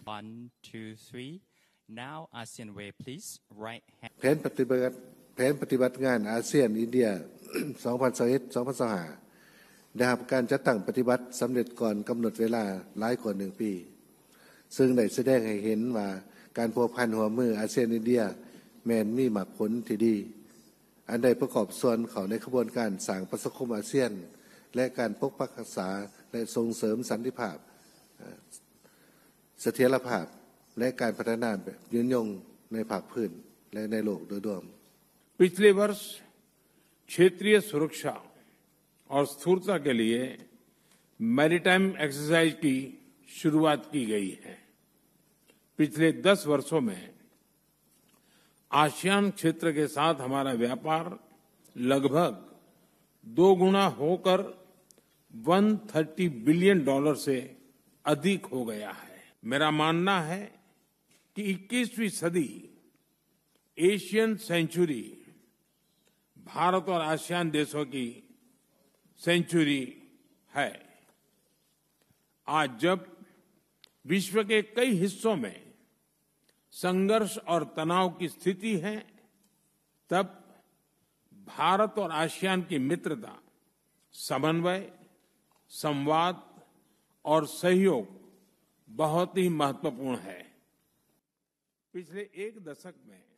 1, 2, 3. Now ASEAN way, please. Right hand. แผนปฏิบัติงานอาเซียนอินเดีย 2021-2025 ได้รับการจัดตั้งปฏิบัติสำเร็จก่อนกำหนดเวลาหลายกว่า1 ปีซึ่งได้แสดงให้เห็นว่าการพัวพันหัวมืออาเซียนอินเดียแม้นมีหมากผลที่ดีอันใดประกอบส่วนเข้าในขบวนการสร้างประชาคมอาเซียนและการปกปักรักษาและส่งเสริมสันติภาพเสถียรภาพและการพัฒนาแบบยืนยงในภาคพื้นและในโลกโดยรวม पिछले वर्ष क्षेत्रीय सुरक्षा और स्थिरता के लिए मैरीटाइम एक्सरसाइज की शुरुआत की गई है। पिछले 10 वर्षों में आसियान क्षेत्र के साथ हमारा व्यापार लगभग 2 गुना होकर $130 बिलियन से अधिक हो गया है। मेरा मानना है कि 21वीं सदी एशियन सेंचुरी भारत और आसियान देशों की सेंचुरी है। आज जब विश्व के कई हिस्सों में संघर्ष और तनाव की स्थिति है, तब भारत और आसियान की मित्रता, समन्वय, संवाद और सहयोग बहुत ही महत्वपूर्ण है। पिछले 1 दशक में